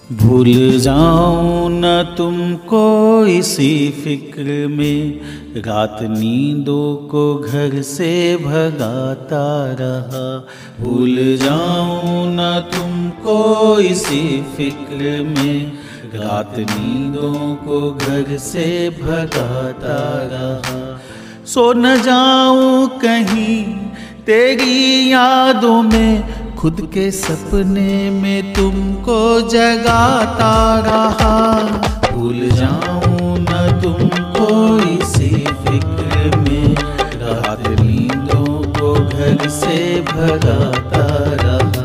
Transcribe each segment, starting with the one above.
भूल जाऊं न तुमको इसी फिक्र में, रात नींदों को घर से भगाता रहा। भूल जाऊं न तुमको इसी फिक्र में, रात नींदों को घर से भगाता रहा। सो न जाऊं कहीं तेरी यादों में, खुद के सपने में तुमको जगाता रहा। भूल जाऊं न तुमको इसी फिक्र में, रात नींदों को घर से भगाता रहा।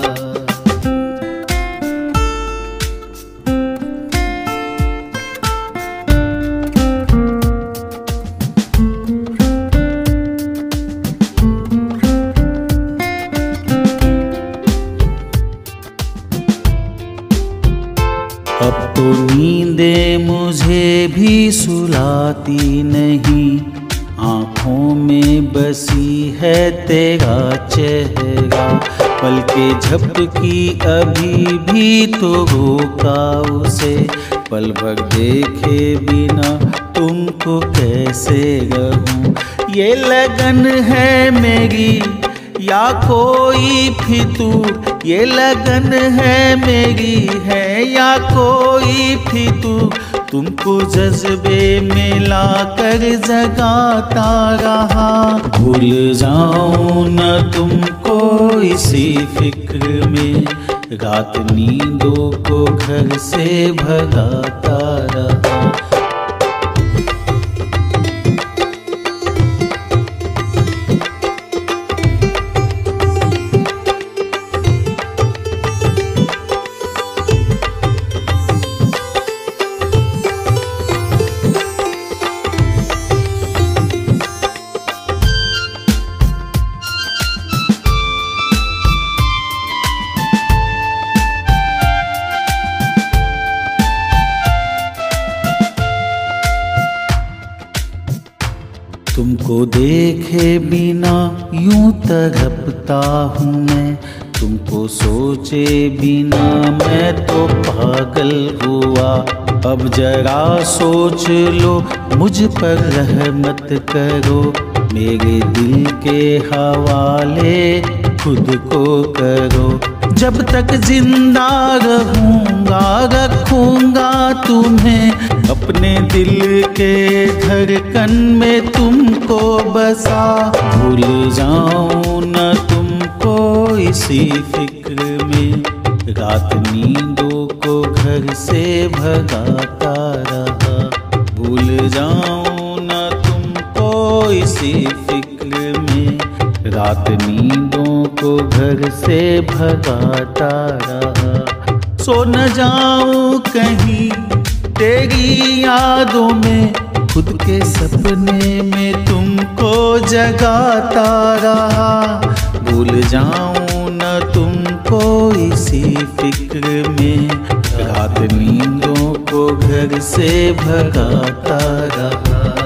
अब तो नींदें मुझे भी सुलाती नहीं, आँखों में बसी है तेरा चेहरा। पलके झपकी अभी भी तो रोका उसे, पल भर देखे बिना तुमको कैसे रहूं। ये लगन है मेरी या कोई फितूर, ये लगन है मेरी है या कोई फितूर। तुमको जज्बे में लाकर जगाता रहा। भूल जाऊं न तुमको इसी फिक्र में, रात नींदों को घर से भगाता रहा। तुमको देखे बिना यूं तड़पता हूँ मैं, तुमको सोचे बिना मैं तो पागल हुआ। अब जरा सोच लो, मुझ पर रहमत करो, मेरे दिल के हवाले खुद को करो। जब तक जिंदा रहूँगा रखूँगा तुम्हें, अपने दिल के धड़कन में तुमको बसा। भूल जाऊं न तुमको इसी फिक्र में, रात नींदों को घर से भगाता रहा। भूल जाऊं न तुमको इसी फिक्र में, रात नींदों को घर से भगाता रहा। सो न जाऊं कहीं तेरी यादों में, खुद के सपने में तुमको जगाता रहा। भूल जाऊं न तुमको इसी फिक्र में, रात नींदों को घर से भगाता रहा।